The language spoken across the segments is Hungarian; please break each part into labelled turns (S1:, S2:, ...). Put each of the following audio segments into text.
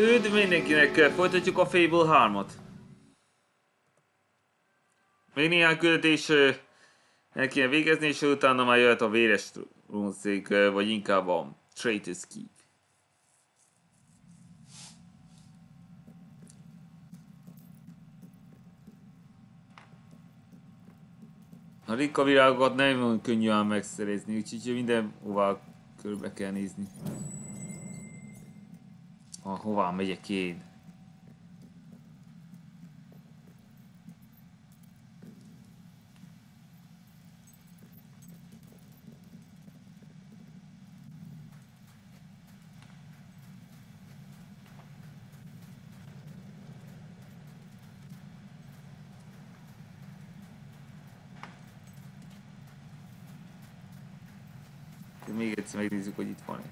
S1: Üdv mindenkinek, folytatjuk a Fable 3-ot. Még néhány küldetés el kéne végezni, és utána már jöhet a véres runszék, vagy inkább a Traitor's Keep. A rikka virágokat nem olyan könnyűen megszerezni, úgyhogy mindenhová körbe kell nézni. Hová megyek én? Még egyszer megnézzük, hogy itt van-e.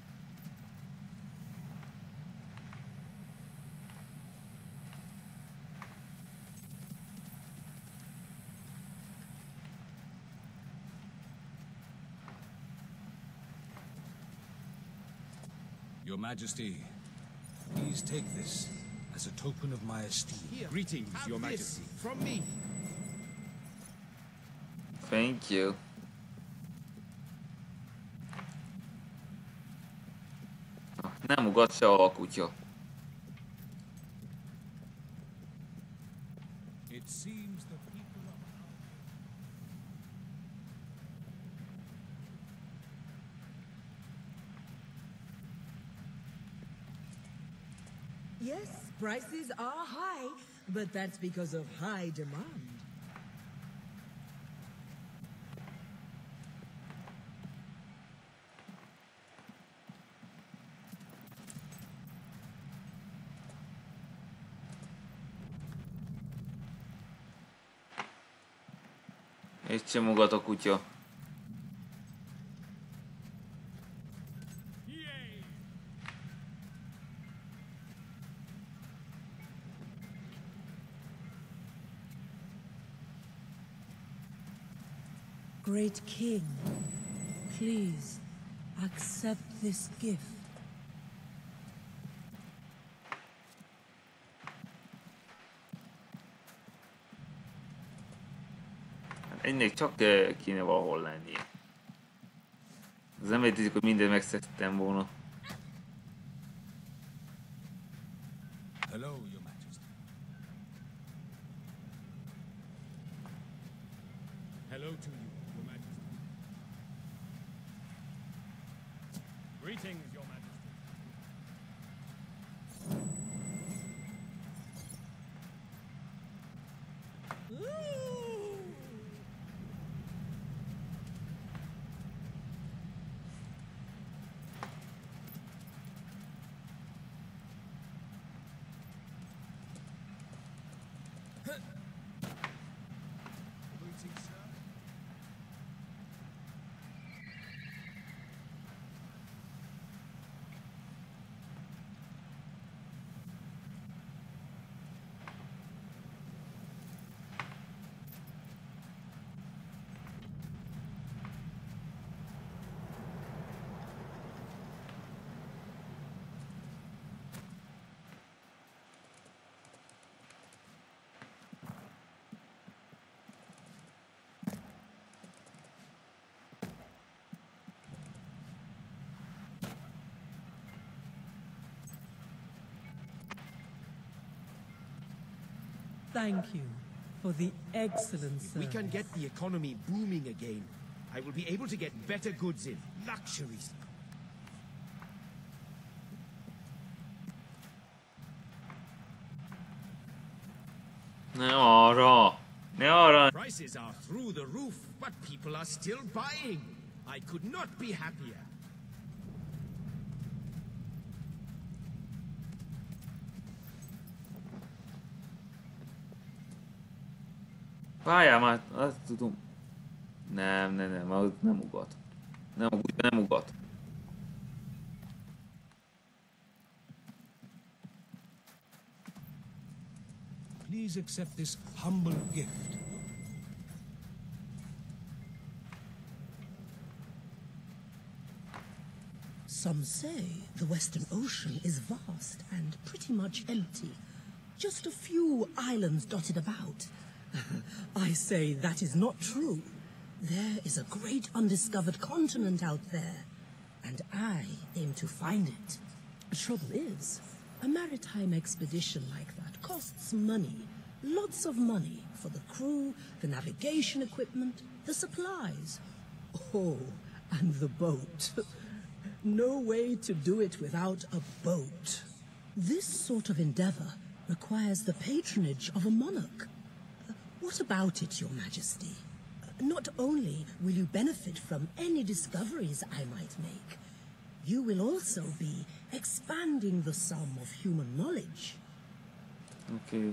S2: Your Majesty, please take this as a token of my esteem.
S3: Here,
S2: Greetings,
S3: have
S2: Your
S3: this
S2: Majesty.
S3: from me.
S1: Thank you. Nem ugat se a kutya.
S2: It seems the people of
S4: Yes, prices are high, but that's because of high demand.
S1: És csomogat a kutya.
S4: Great King, please accept this gift.
S1: Ennek csak kéne valahol lennie. Az nem értezik, hogy mindent megszedtem volna.
S2: Hello, Your Majesty. Hello to you, Your Majesty. Greetings, Your Majesty. Greetings, sir.
S4: Thank you for the excellent
S3: If we
S4: service.
S3: can get the economy booming again, I will be able to get better goods in. Luxuries.
S1: Ne arra! Ne arra!
S3: Prices are through the roof, but people are still buying. I could not be happier.
S1: Várjál már, azt tudom. Nem, az nem ugat. Nem ugat.
S2: Please accept this humble gift.
S5: Some say the Western Ocean is vast and pretty much empty. Just a few islands dotted about. I say that is not true. There is a great undiscovered continent out there, and I aim to find it. The trouble is, a maritime expedition like that costs money. Lots of money for the crew, the navigation equipment, the supplies. Oh, and the boat. No way to do it without a boat. This sort of endeavor requires the patronage of a monarch. What about it, Your Majesty? Not only will you benefit from any discoveries I might make, you will also be expanding the sum of human knowledge.
S1: Okay.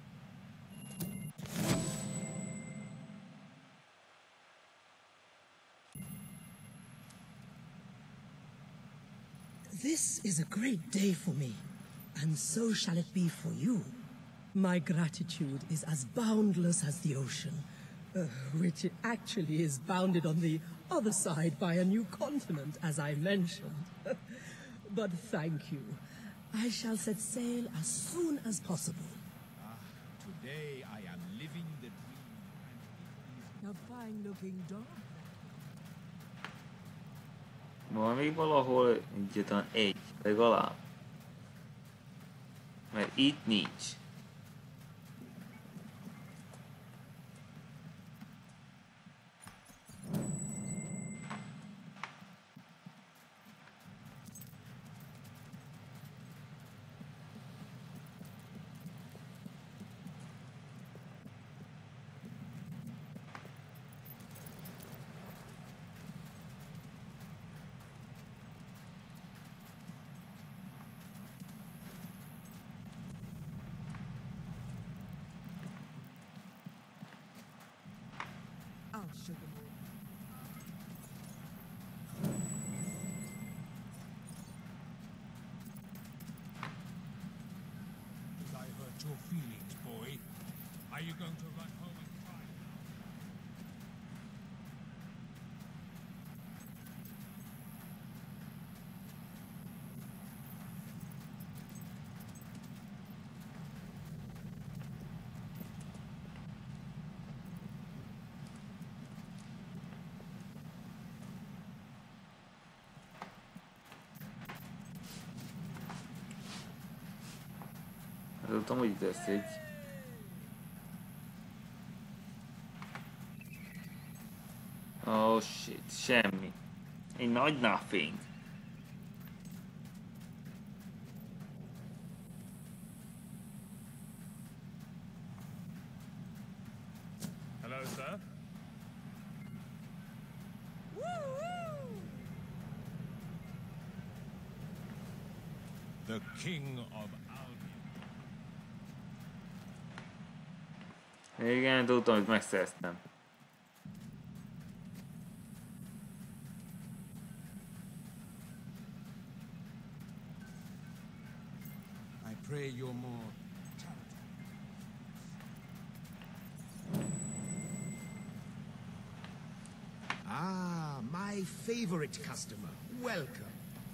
S5: This is a great day for me, and so shall it be for you. My gratitude is as boundless as the ocean, which actually is bounded on the other side by a new continent, as I mentioned. But thank you. I shall set sail as soon as possible.
S3: Today I am living the dream.
S4: A fine-looking dog.
S1: Van még valahol egyetlen egy, legalább. Mert itt nincs.
S4: I'll show them all.
S2: Did I hurt your feelings, boy? Are you going to run home and cry?
S1: Tudom, hogy itt lesz egy. Oh shit, semmi. Egy nagy nothing.
S2: Hello, sir. The King of Albion.
S1: Igen, tudtam, hogy megszereztem.
S3: I pray you're more charitable. Ah, my favorite customer. Welcome.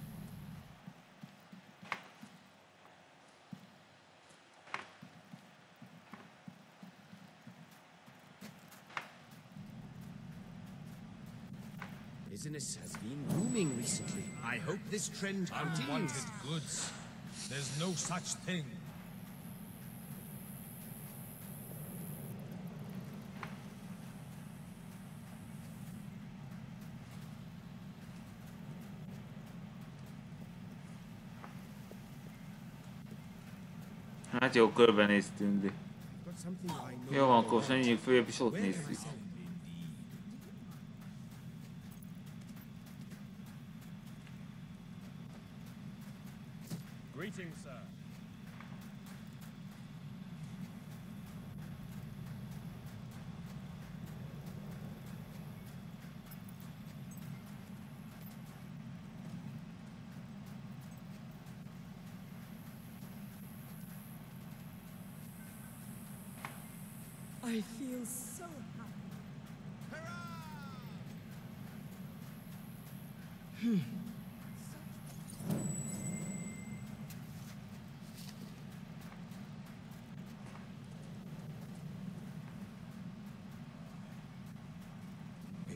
S3: Business has been booming recently. I hope this trend
S2: Unwanted
S3: continues.
S2: goods. There's no such thing.
S1: Hát jó, körbenéztünk, de...
S3: Got something I know.
S1: Jó van, akkor menjünk följebb, és ott
S3: Where can I
S1: nézzük.
S3: sell?
S2: Greetings, sir.
S4: I feel so happy.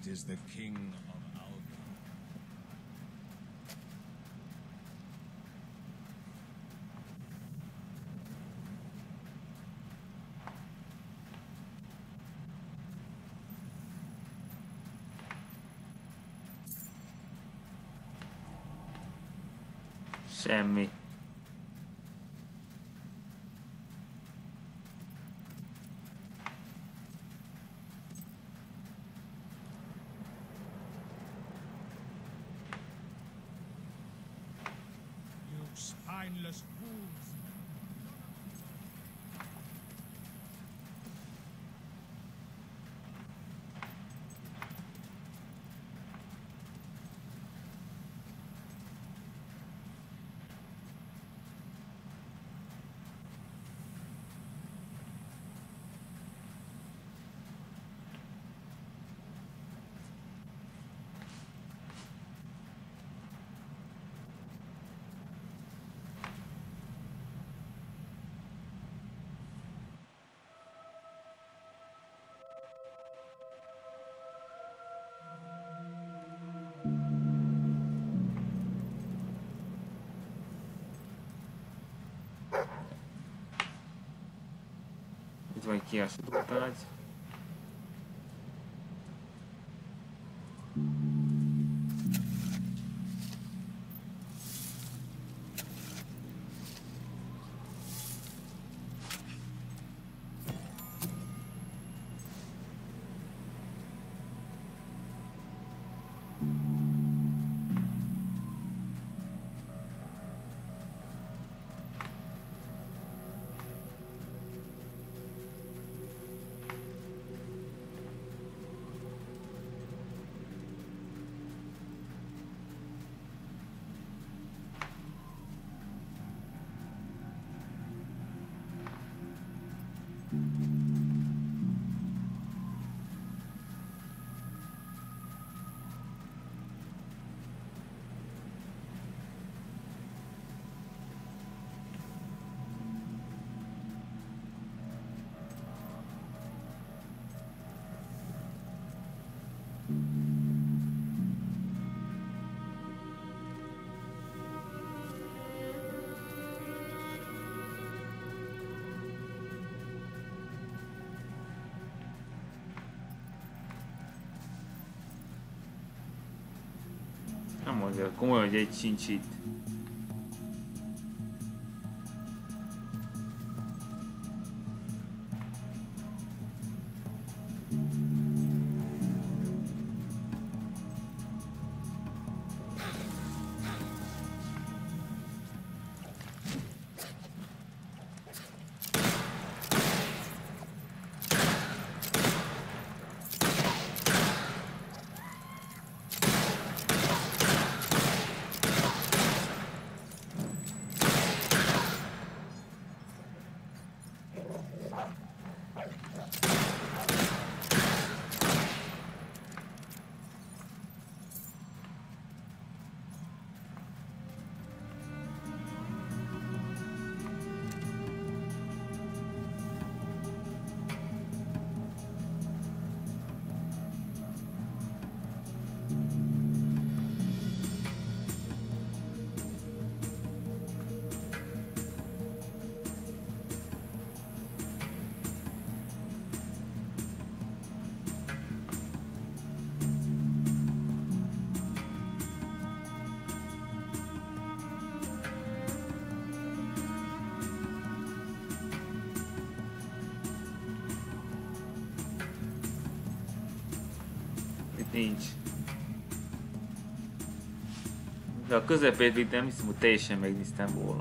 S2: It is the king of Alba.
S1: Semmi.
S3: You spineless fools.
S1: Itt van egy kiásító tárgy. Nem mondja, komolyan, hogy egy sincs itt. Nincs. De a közepét itt nem hiszem, hogy teljesen megnéztem volna.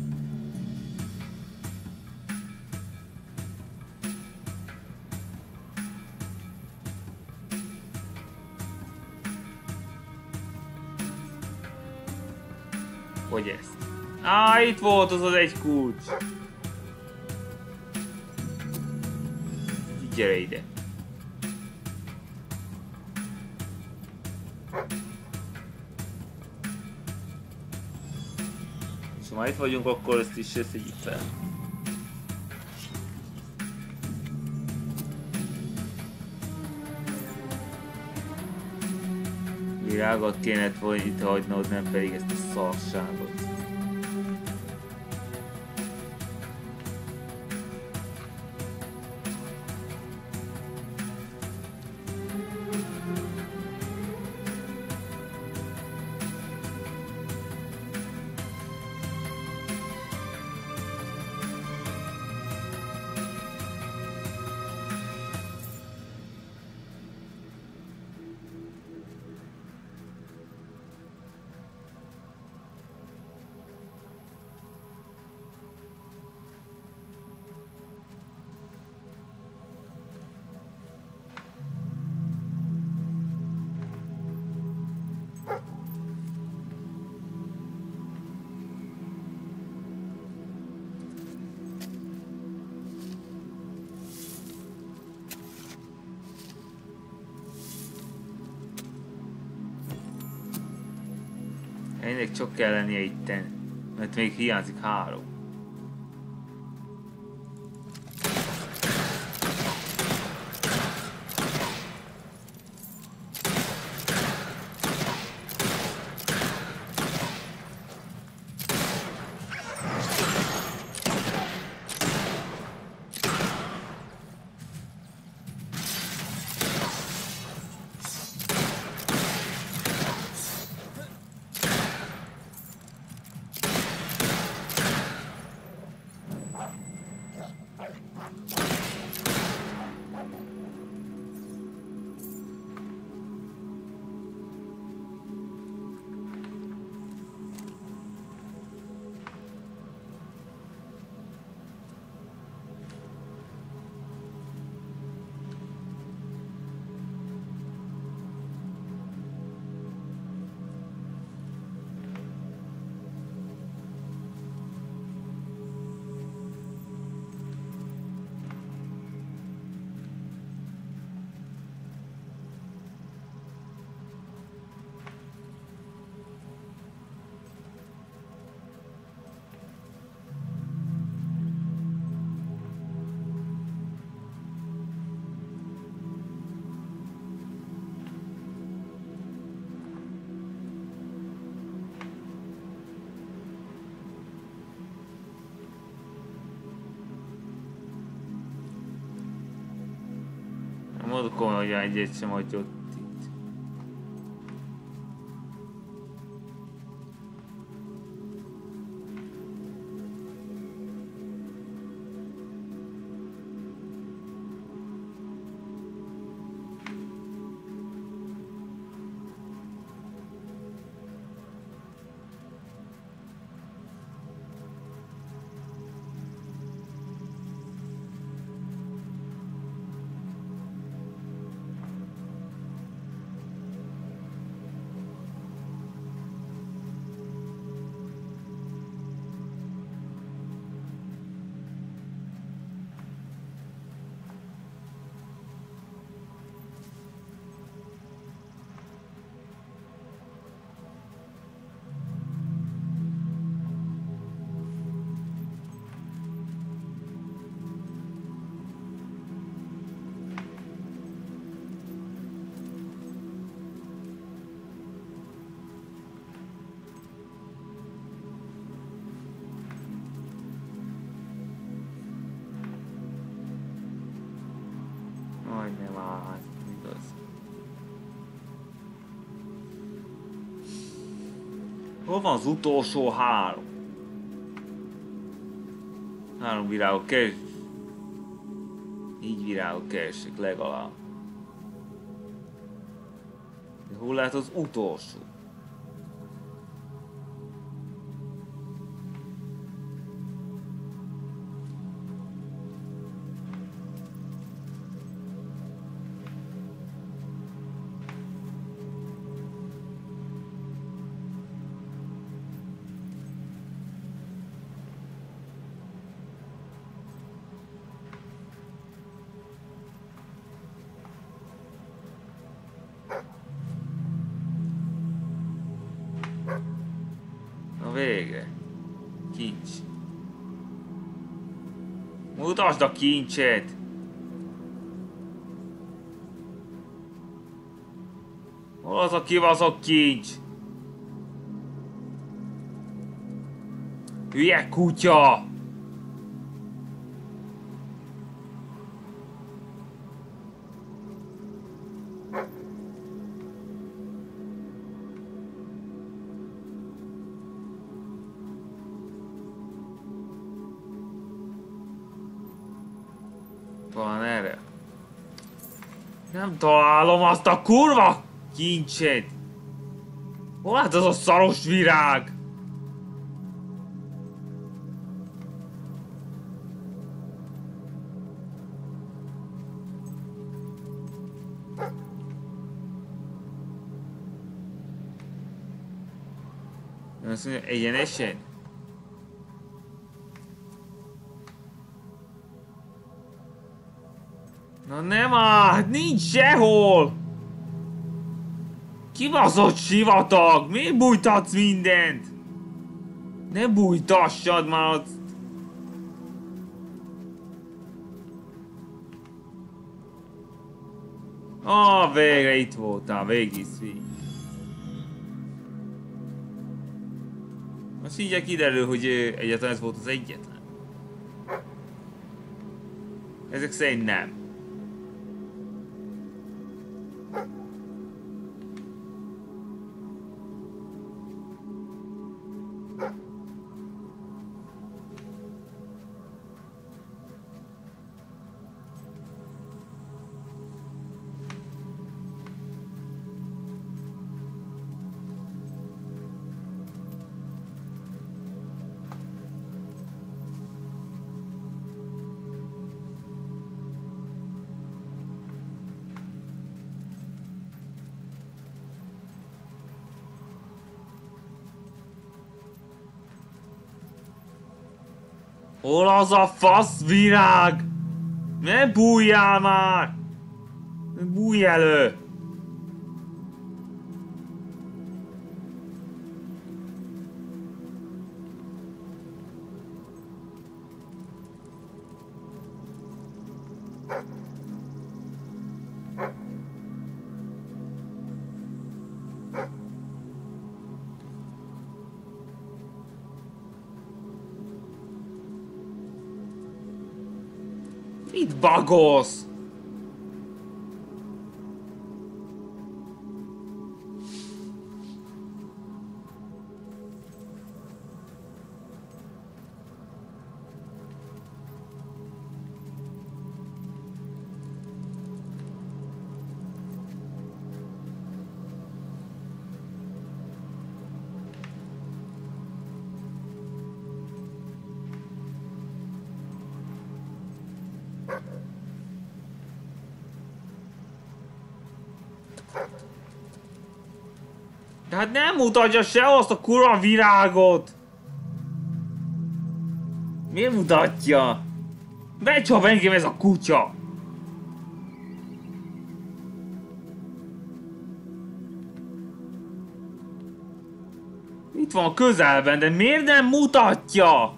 S1: Hogy ezt? Á, itt volt az egy kulcs! Gyere ide! Ha már itt vagyunk, akkor ezt is szedjük fel. Virágot kéne itt hagynod, nem pedig ezt a szarságot. Ennek csak kell lennie itten, mert még hiányzik 3. Mondok, hogy egyet sem hagyott itt. Majdnem áll, igaz. Hol van az utolsó 3? 3 virágot keres. Így virágot keresek legalább. De hol lehet az utolsó? A vége. Kincs. Mutasd a kincset! Hol Hol az a kibaszott kincs? Hülye kutya! Van erre? Nem találom azt a kurva kincset! Hol hát az a szaros virág? Azt mondja, egyenesen? Na nem áll, nincs sehol! Kibaszott sivatag, miért bújtatsz mindent? Ne bújtassad már ott! Végre itt voltál, végig. Most így kiderül, hogy egyáltalán ez volt az egyetlen. Ezek szerint nem. Hol az a fasz virág? Ne bújjál már! Bújj elő! Mit bagolsz? De hát nem mutatja sehol azt a kurva virágot! Miért mutatja? Becsap engem ez a kutya! Itt van a közelben, de miért nem mutatja?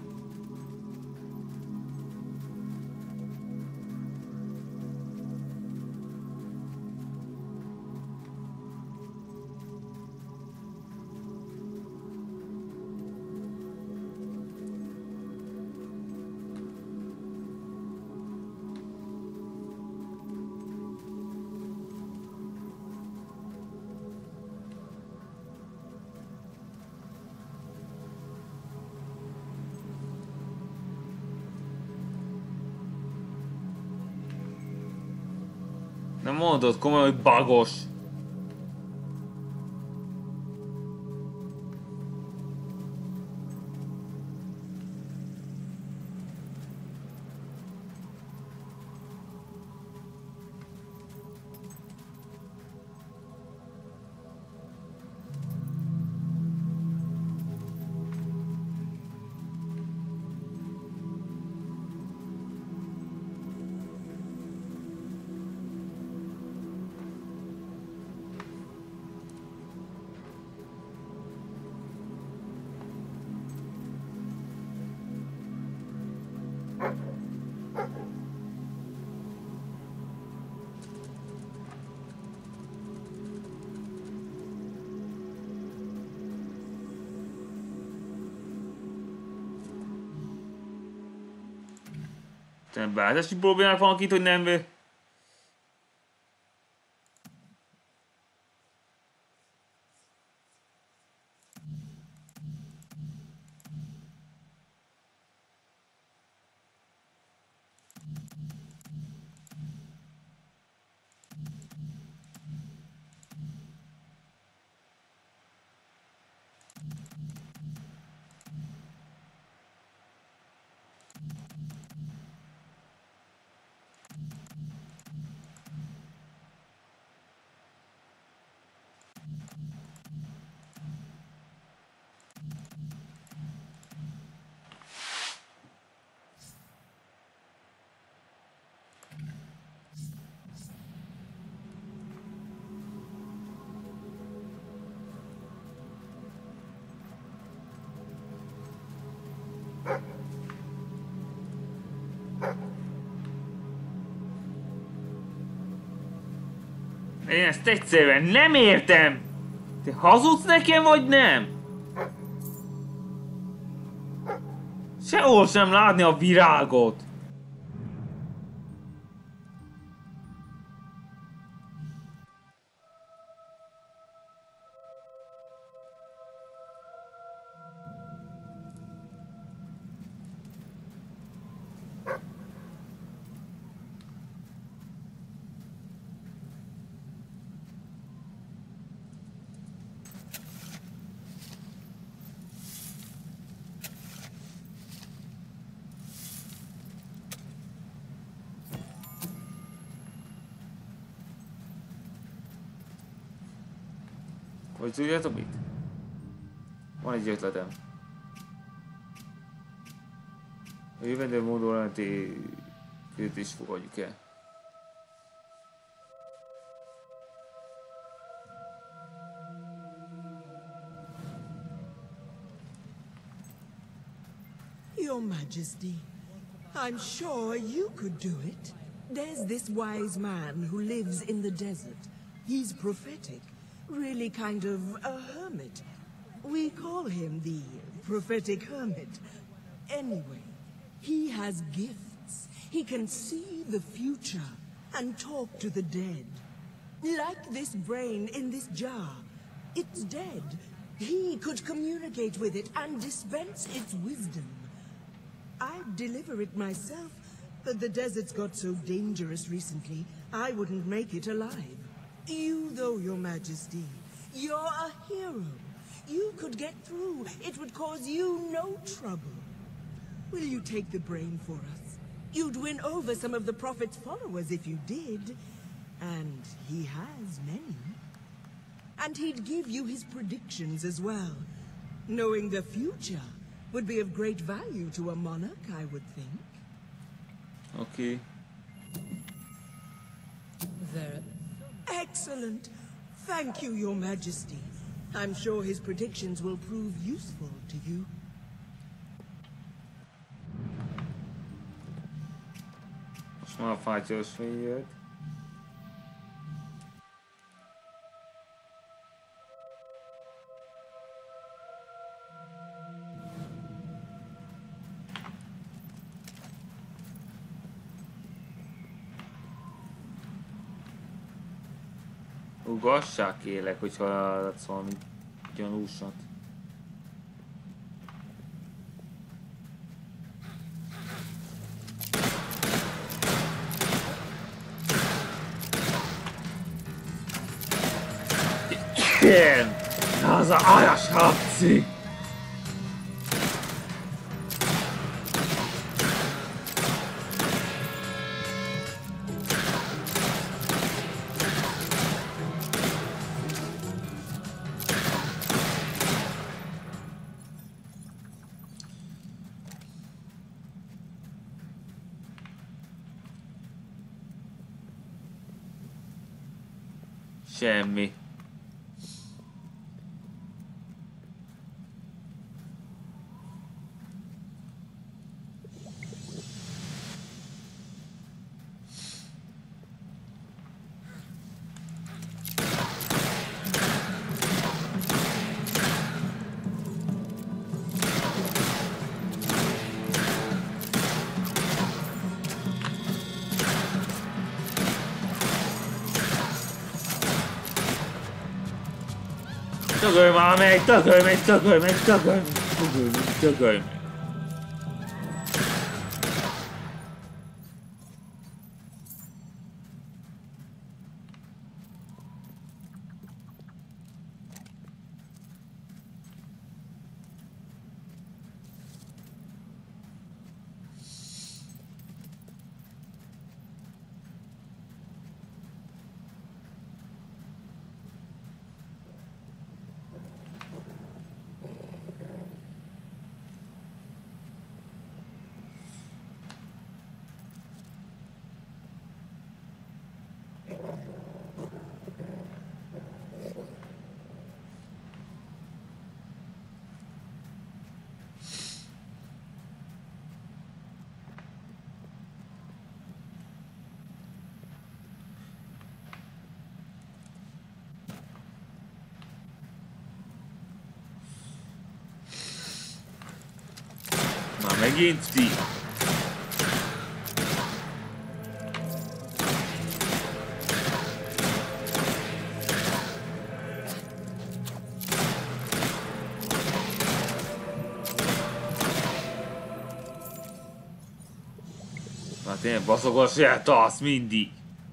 S1: Nem mondod komolyan, hogy bagos. Beállítási problémák vannak itt, hogy nem... Én ezt egyszerűen nem értem! Te hazudsz nekem, vagy nem? Sehol sem látni a virágot! Hogy tudjátok mit? Van egy ötletem. A jövendő módolati küldést fogadjuk el.
S4: Your Majesty, I'm sure you could do it. There's this wise man who lives in the desert. He's prophetic, really kind of a hermit. We call him the prophetic hermit. Anyway, he has gifts. He can see the future and talk to the dead. Like this brain in this jar. It's dead. He could communicate with it and dispense its wisdom. I'd deliver it myself, but the desert's got so dangerous recently, I wouldn't make it alive. You, though, Your Majesty, you're a hero. You could get through. It would cause you no trouble. Will you take the brain for us? You'd win over some of the Prophet's followers if you did. And he has many. And he'd give you his predictions as well. Knowing the future would be of great value to a monarch, I would think.
S1: Okay.
S4: Very excellent. Thank you, Your Majesty. I'm sure his predictions will prove useful to you.
S1: Most már a fátyos fény jött. Ugassák kérlek, hogyha látsz valami gyanúsat. Igen! Az a aljas harci! Semmi. Dögölj már meg, dögölj meg, dögölj meg, dögölj meg, dögölj meg, dögölj meg. Már megint ti. Már tényleg baszogos jártasz mindig.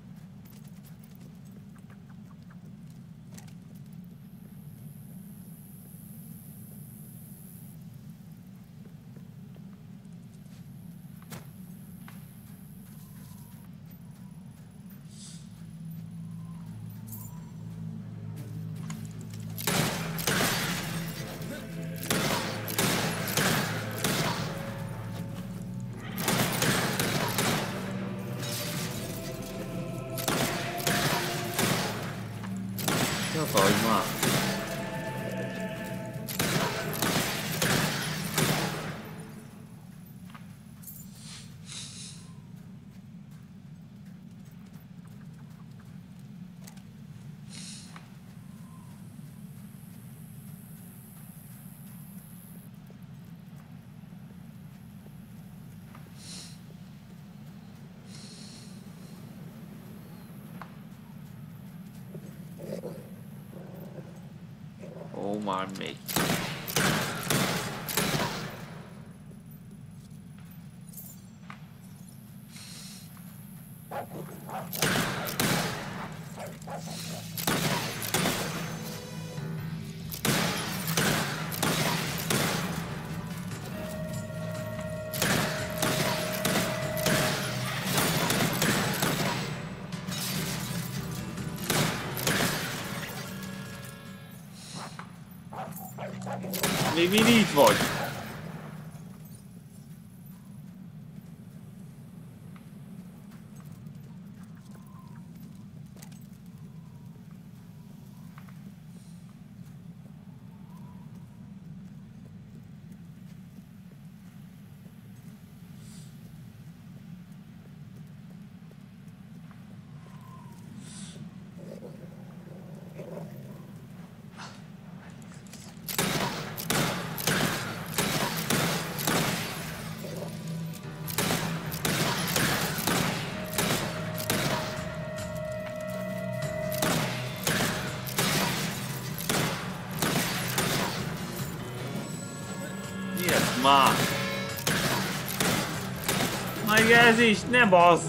S1: Kapalj már! Ó, már még. Még mindig itt vagy. Már! Meg ez is, ne bassz!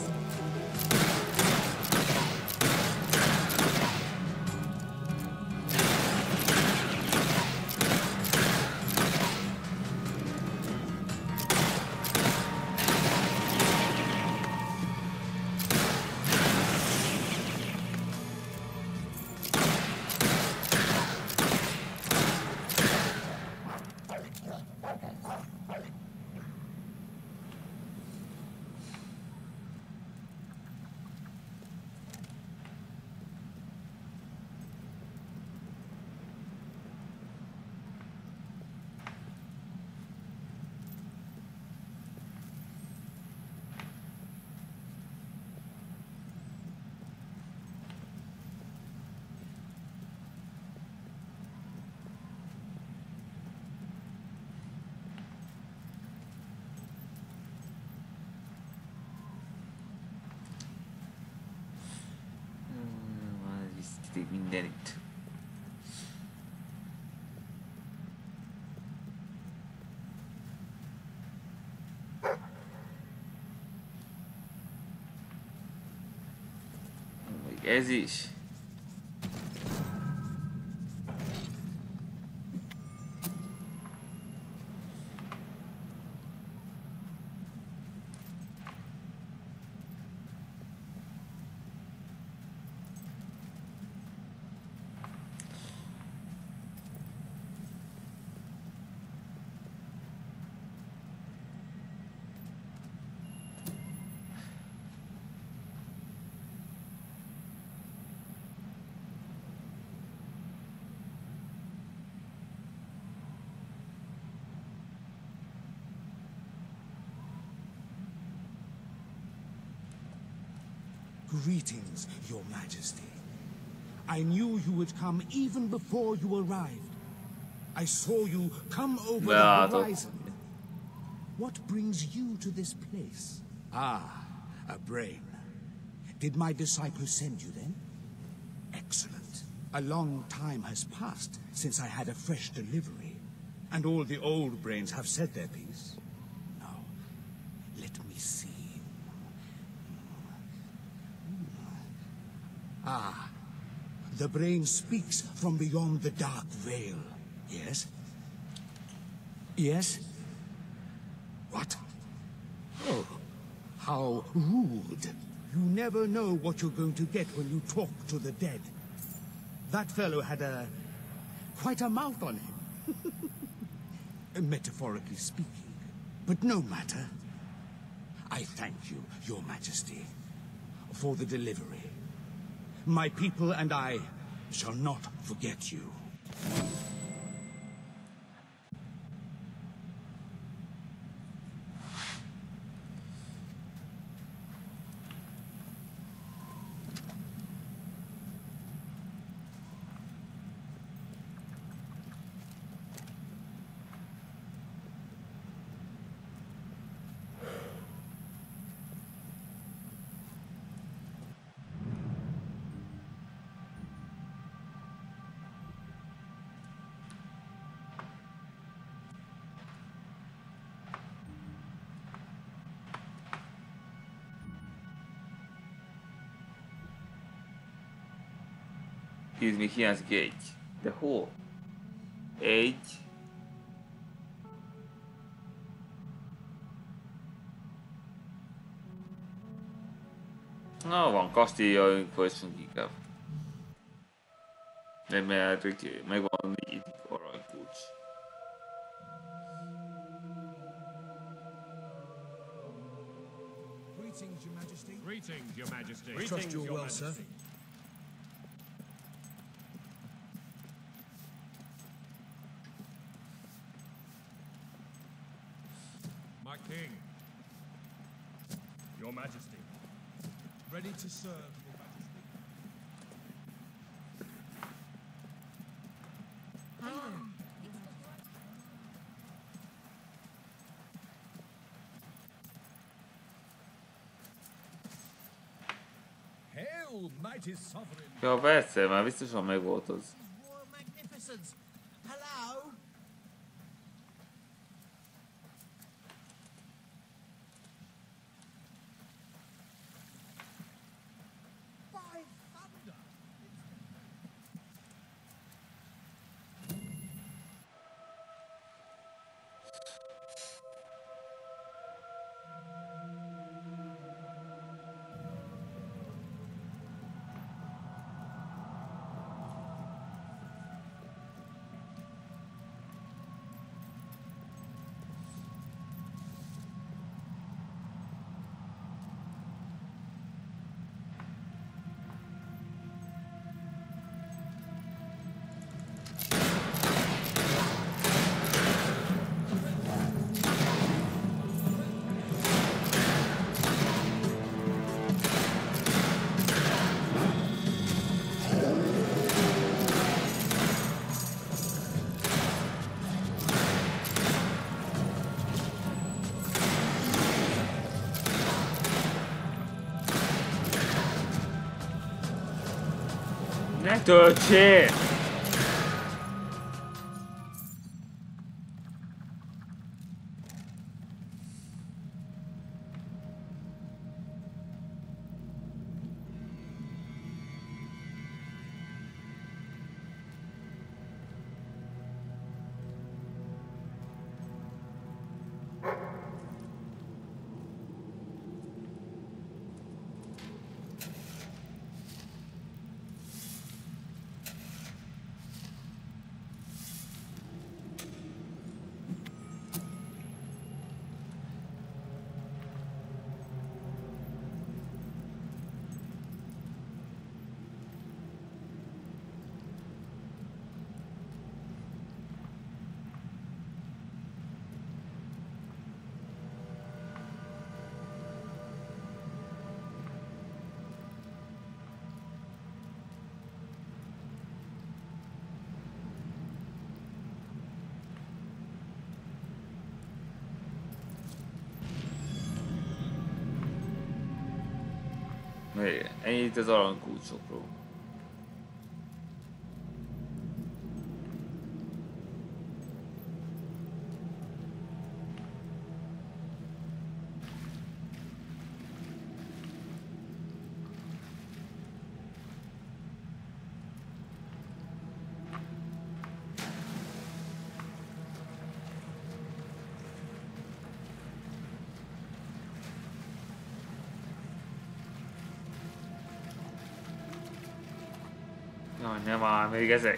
S1: Mindenit. ez is.
S3: Greetings, Your Majesty. I knew you would come even before you arrived. I saw you come over the horizon. What brings you to this place? Ah, a brain. Did my disciple send you then? Excellent. A long time has passed since I had a fresh delivery, and all the old brains have said their piece. Now, let me see. Ah, the brain speaks from beyond the dark veil. Yes? Yes? What? Oh, how rude. You never know what you're going to get when you talk to the dead. That fellow had quite a mouth on him. Metaphorically speaking. But no matter. I thank you, Your Majesty, for the delivery. My people and I shall not forget you.
S1: Excuse me, hiányzik egy. De hol? Egy. Na, van Kastília, folytassunk inkább. Nem, mert megvan 4 aranykulcs.
S2: Greetings, Your Majesty.
S3: Greetings, Your Majesty.
S2: I trust you're well, sir.
S3: My king. Your Majesty.
S2: Ready to serve, Your Majesty.
S3: Hail, mighty sovereign.
S1: Ja, persze, már biztosan megvolt az.
S3: Royal magnificence. Hello. By thunder.
S1: Ne töltsél! Még ennyit az aranykulcsokról. Jaj, nem áll még ezek.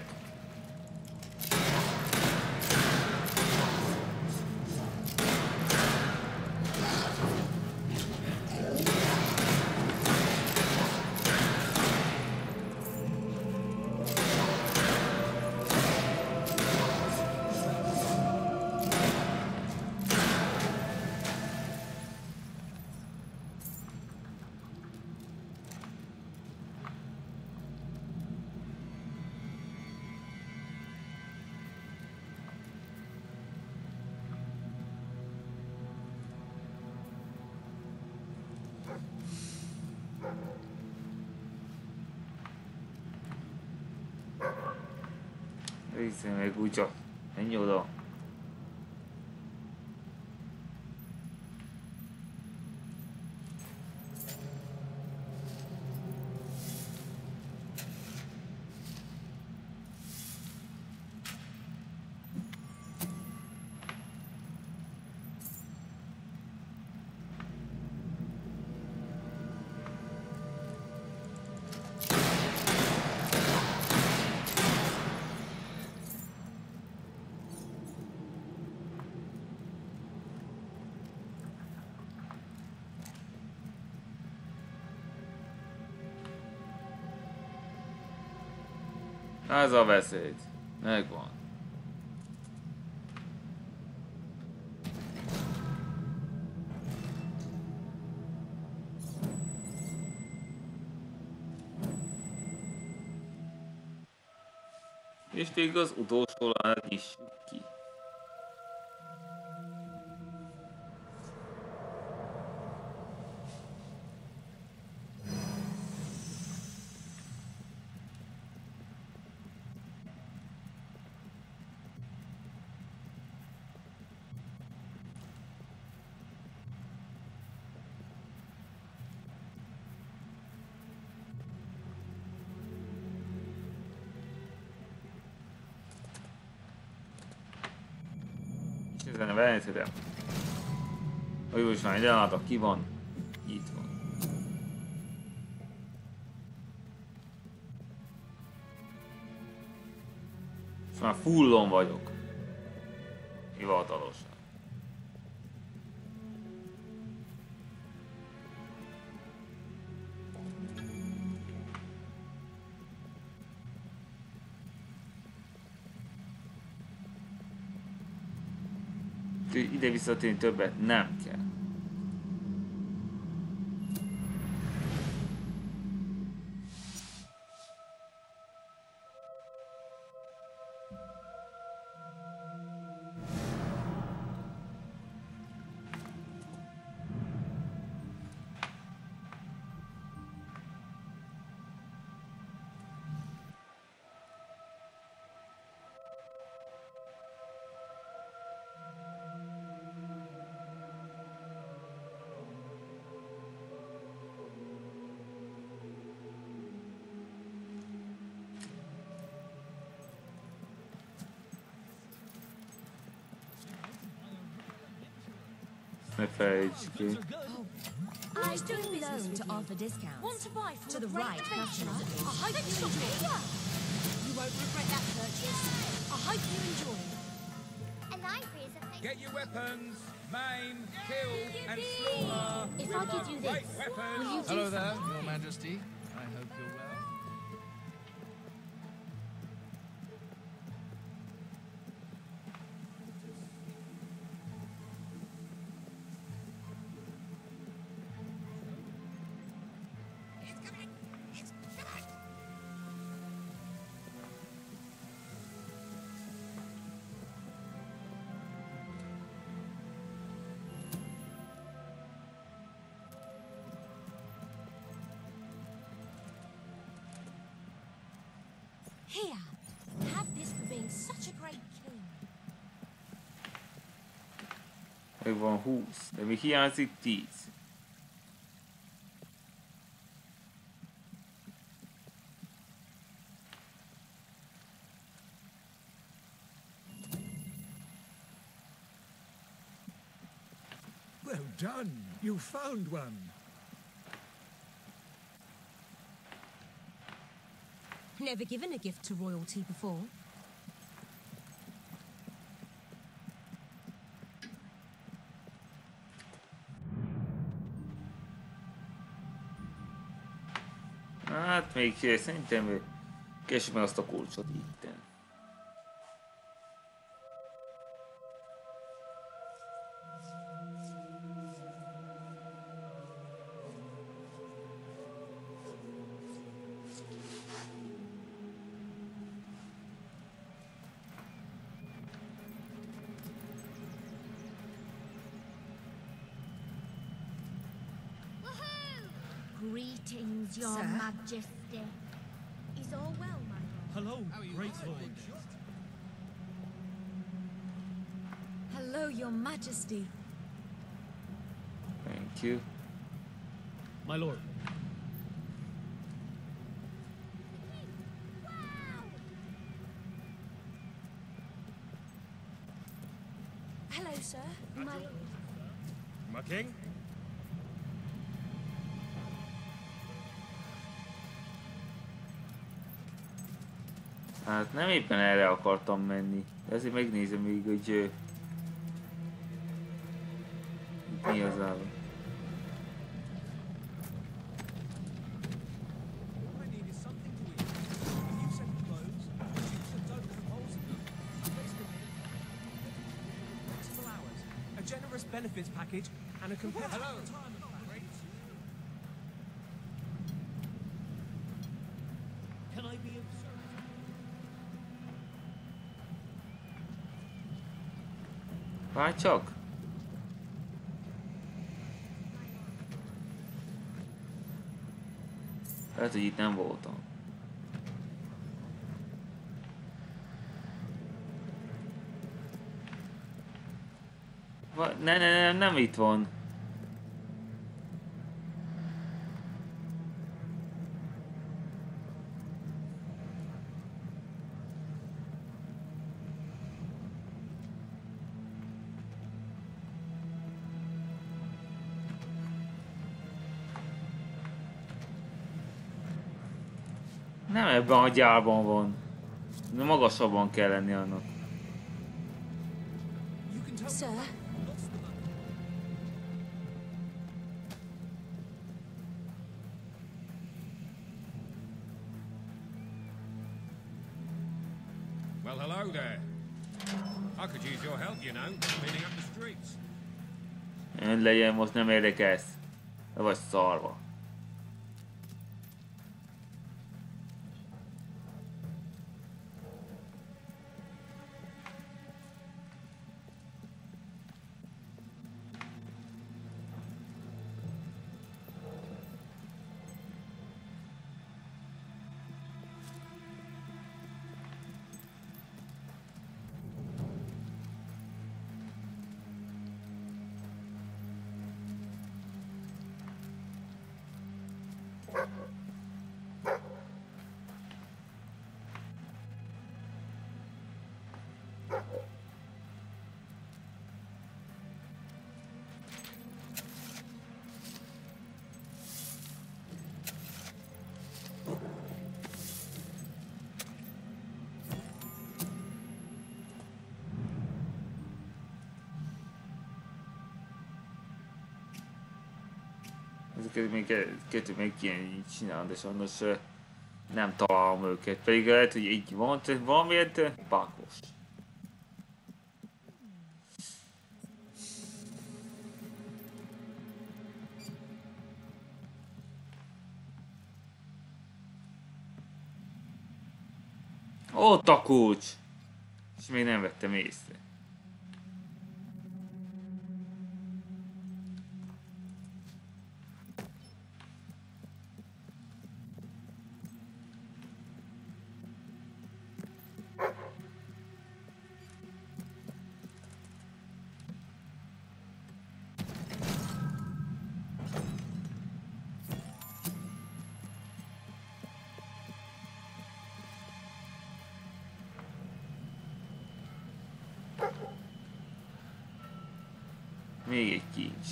S1: Része meg úgy csak. Menj oda. Ez a veszély. Megvan. És végül az utolsó lányát nyissuk ki. Ezen a venetre. A jó is már ide látok, ki van? Itt van. És már fullon vagyok. Hivatalosan. Ide visszatérni többet nem kell. Ne felejtsd ki.
S6: I do known to offer discounts. Want to buy from to the right customers. I hope you enjoy. You won't regret that purchase. I hope you enjoy.
S2: Get your weapons, maim, kill, and slaughter.
S6: If I give you this, will you do
S7: Hello there, Your Majesty. I hope you're well.
S6: Here, have this for being such a great king.
S1: Meg van 20, de még hiányzik 10.
S3: Well done. You found one.
S6: Never given a gift to royalty before.
S1: Hát még szerintem később meg azt a kulcsot itten.
S6: Greetings, Your
S5: Sir?
S6: Majesty. Is all well, my lord?
S3: Hello, great lord.
S6: Hello, Your Majesty.
S1: Thank you.
S3: My lord.
S6: Hello, sir. My lord.
S3: My king?
S1: Hát nem éppen erre akartam menni, de azért megnézem még, hogy mi az állam.
S8: Benefits package and a competitive retirement package. Can I be of service?
S1: Várj csak! Lehet, hogy itt nem voltam. Nem itt van. Nem ebben a gyárban van. De magasabban kell lenni annak.
S6: Sir?
S2: Well, hello there. I could use your help, you know, cleaning up the streets.
S1: Ön legyen, most nem érdekelsz. Le vagy szarva. Ezeket még kéne csinálni, de sajnos nem találom őket. Pedig lehet, hogy így van, valamiért pákos. Ott a kulcs! És még nem vettem észre. Még egy kincs.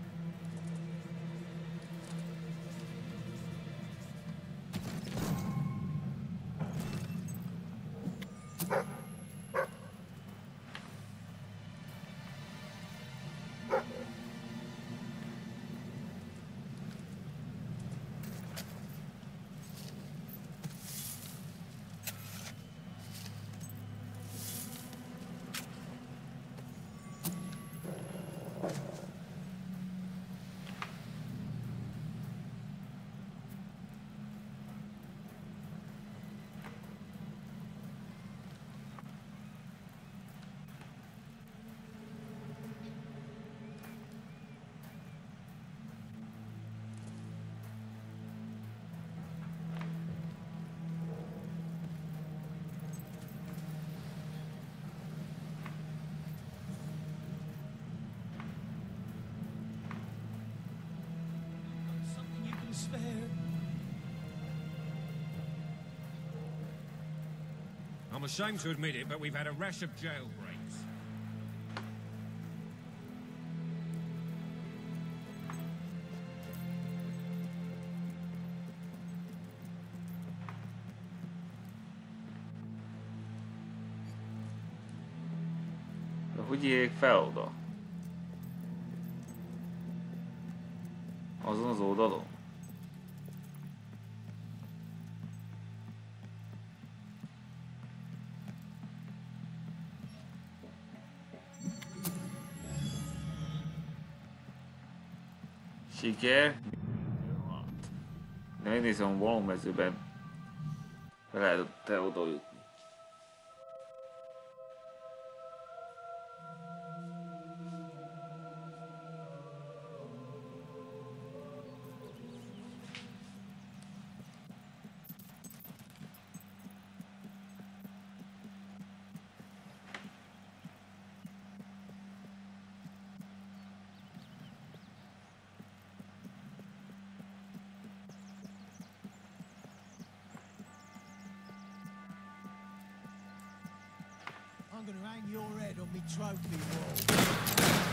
S3: Something you can spare.
S2: I'm ashamed to admit it, but we've had a rash of jailbreaks.
S1: De hogy érjék fel oda? Azon az oldalon? Siker? De megnézem a valómezőben. Lehet te oda jutni.
S3: I'm gonna hang your head on me trophy wall.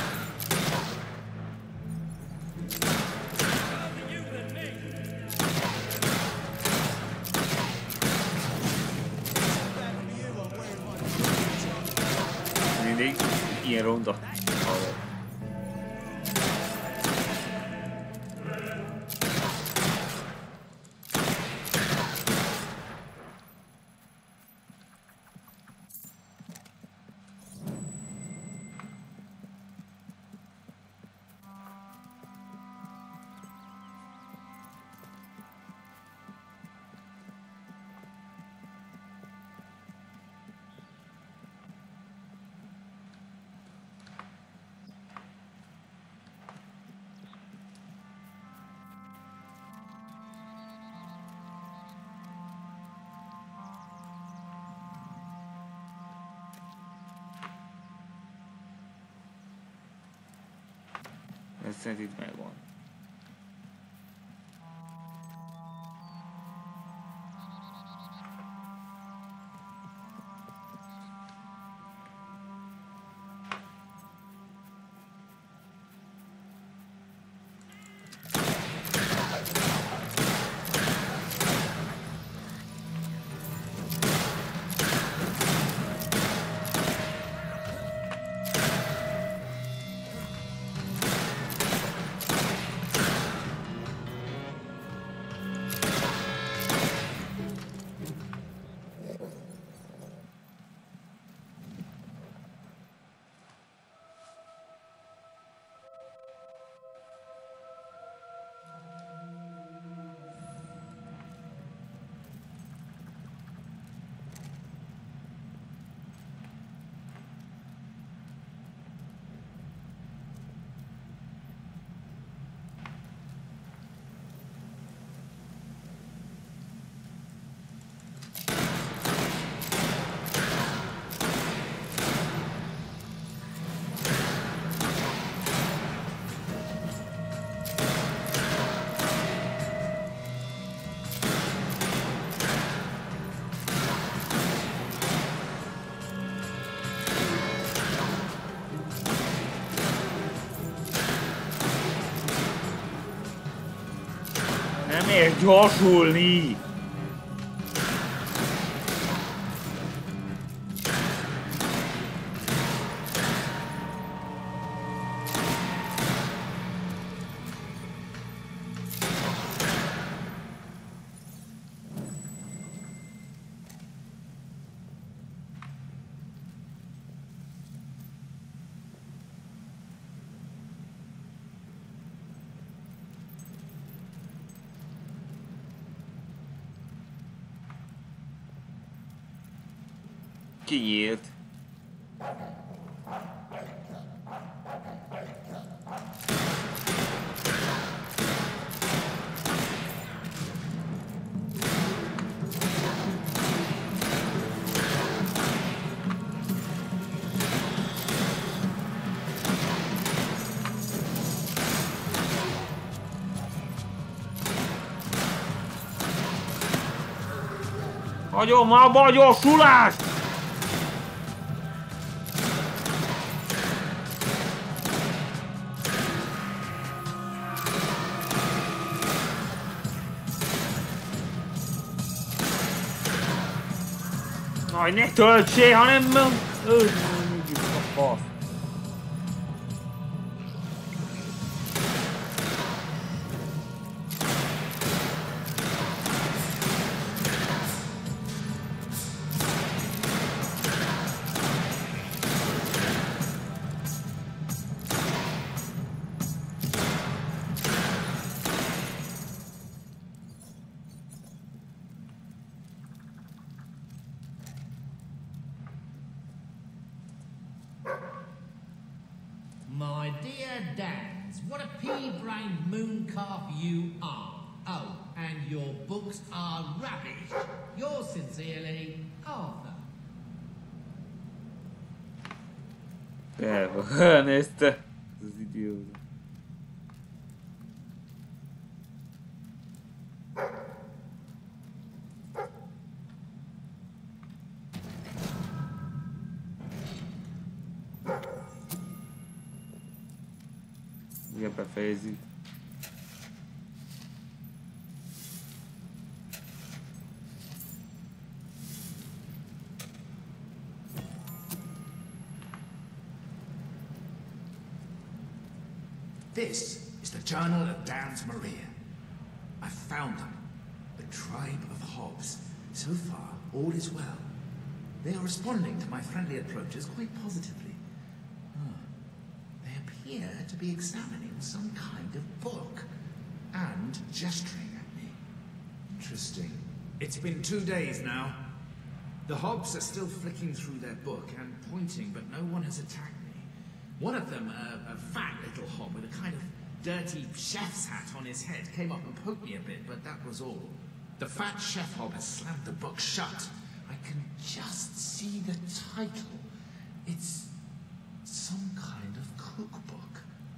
S1: Mindig ilyen ronda. Ez szerint itt megvan. Miért gyorsulni? Kinyílt. Hagyom már a gyorsulást! Aj, ne töltsél, hanem... Műgyük a fasz.
S9: My dear Dans, what a pea-brained mooncalf you are. Oh, and your books are rubbish. Yours sincerely, Arthur.
S1: Nézte. Ez az idióta. Igen, befejezzük.
S10: This is the Journal of Dans Maria. I found them. The tribe of Hobbs. So far, all is well. They are responding to my friendly approaches quite positively. They appear to be examining some kind of book and gesturing at me. Interesting.
S3: It's been 2 days now. The Hobbs are still flicking through their book and pointing, but no one has attacked me. One of them, a fat little hob with a kind of dirty chef's hat on his head, came up and poked me a bit, but that was all. The fat chef hob has slammed the book shut. I can just see the title. It's some kind of cookbook.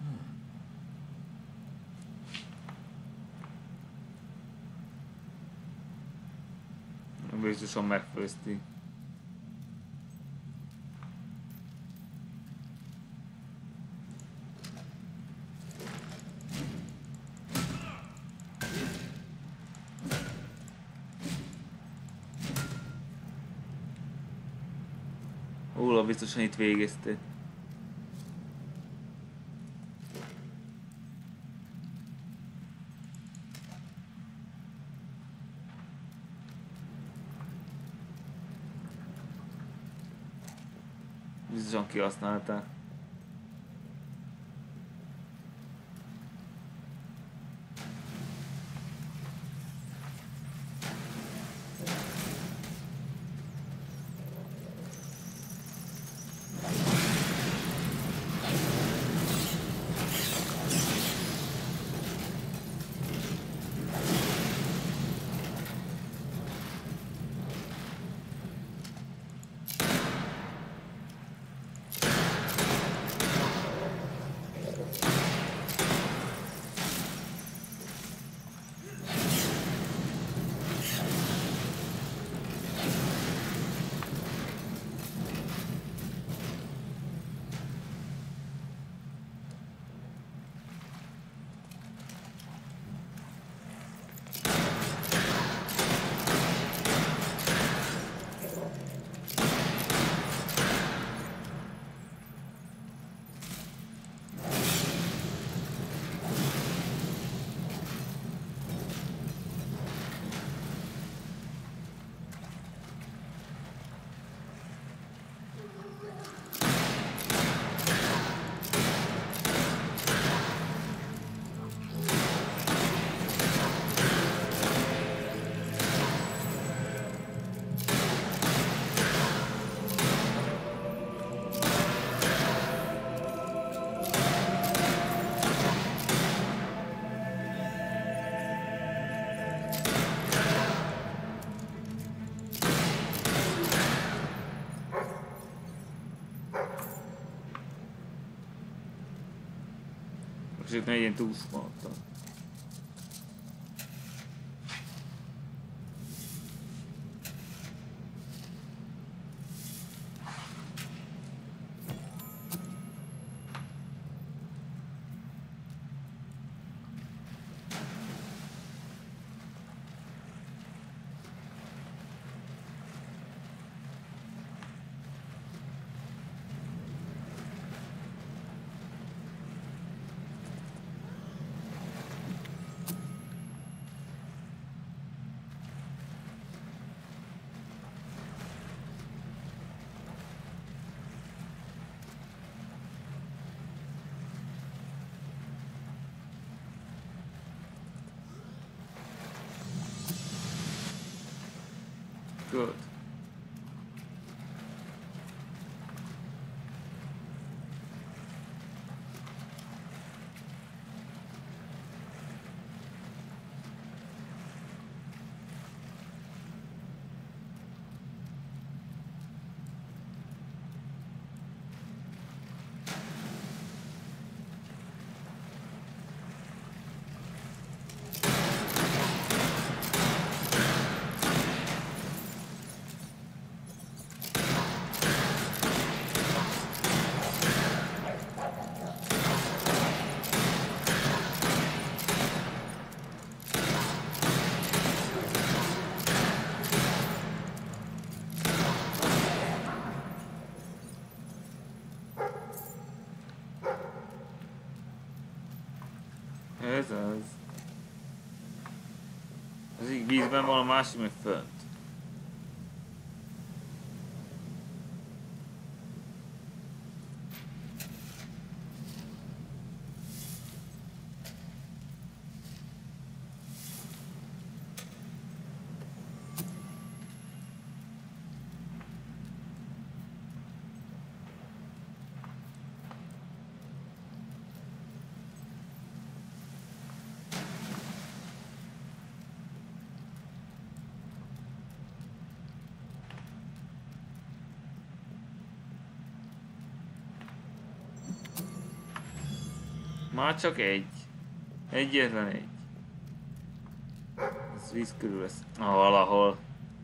S1: Biztosan megfőzti. Biztosan itt végezte. Biztosan kihasználták. És itt ne ilyen túlspanottam. Good. Ez az. Az így vízben van, a másik meg fönt. Már csak egy. Egyetlen egy. Ez víz körül lesz. Valahol.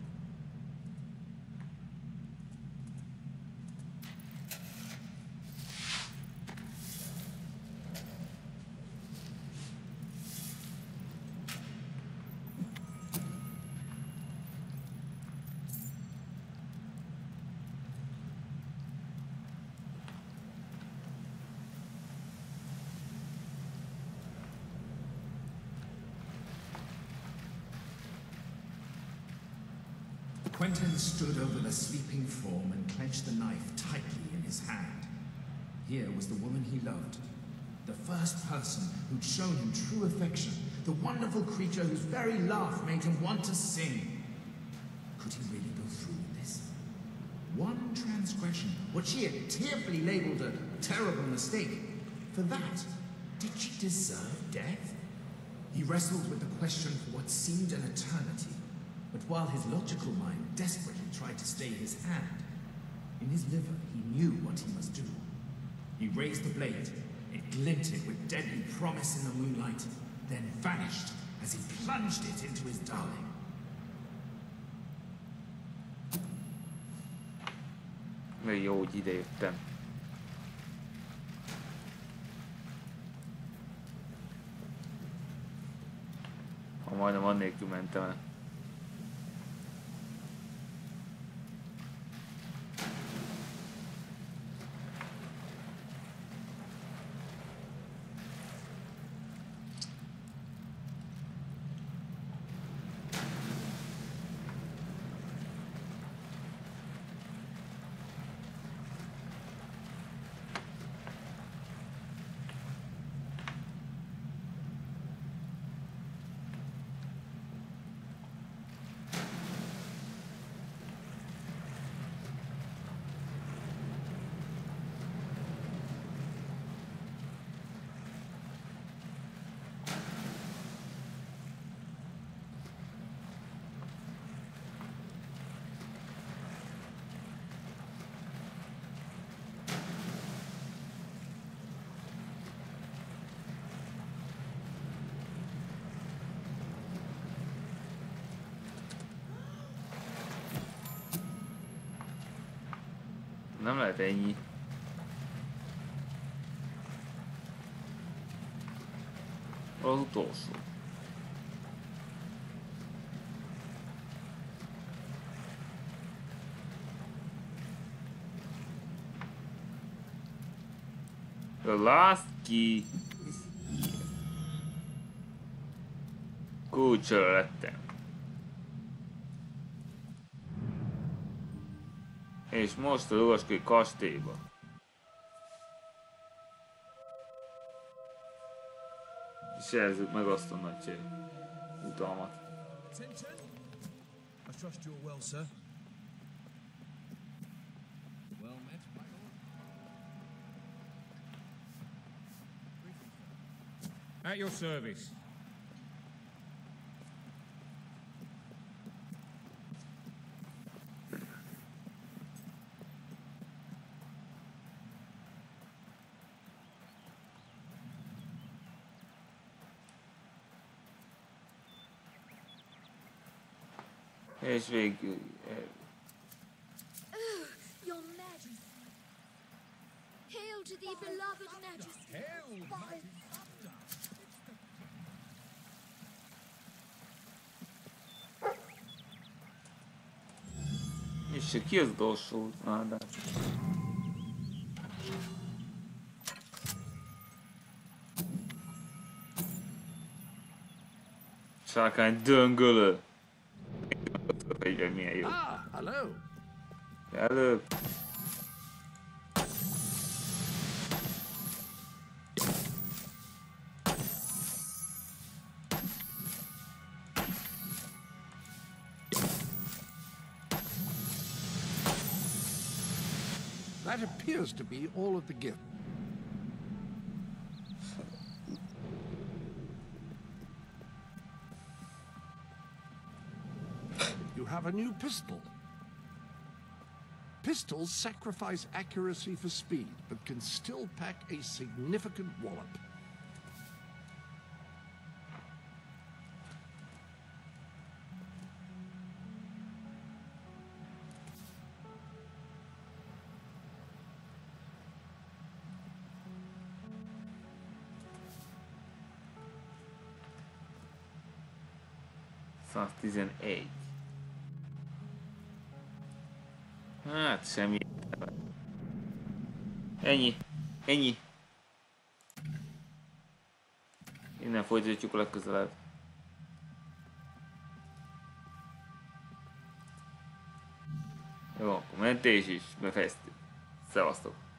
S10: Quentin stood over the sleeping form and clenched the knife tightly in his hand. Here was the woman he loved, the first person who'd shown him true affection, the wonderful creature whose very laugh made him want to sing. Could he really go through with this? One transgression, what she had tearfully labeled a terrible mistake. For that, did she deserve death? He wrestled with the question for what seemed an eternity. But while his logical mind desperately tried to stay his hand, in his liver he knew what he must do. He raised the blade. It glinted with deadly promise in the moonlight, then vanished as he plunged it into his darling.
S1: Jó, hogy idejöttem. Ha majdnem annélkül mentem el. Nem lehet ennyi. Az utolsó. The last key. Kulcsra lettem. És most a Lugaskői kastélyba. És szerzük meg azt a nagy utalmat.
S8: Attention! I trust you're well, sir.
S7: Well met, my lord.
S2: At your service.
S1: És végül...
S6: Your Majesty. Hail to the beloved Majesty.
S1: És ki az utolsó? De... Sárkány döngölő. Milyen jó.
S10: Ah, hello.
S1: Hello.
S10: That appears to be all of the gift. You have a new pistol. Pistols sacrifice accuracy for speed, but can still pack a significant wallop.
S1: $111. Hát semmi. Ennyi. Ennyi. Innen folytatjuk a legközelebb. Jó, akkor mentés is befejeztük. Szevasztok!